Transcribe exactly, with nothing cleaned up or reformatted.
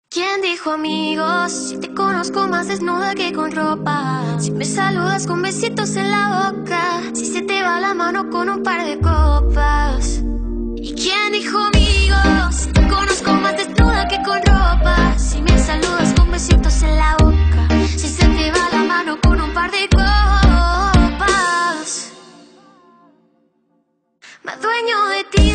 ¿Quién dijo amigos? Si te conozco más desnuda que con ropa. Si me saludas con besitos en la boca. Si se te va la mano con un par de copas. ¿Y quién dijo amigos? Si te conozco más desnuda que con ropa. Si me saludas con besitos en la boca. Si se te va la mano con un par de copas. Me adueño de ti.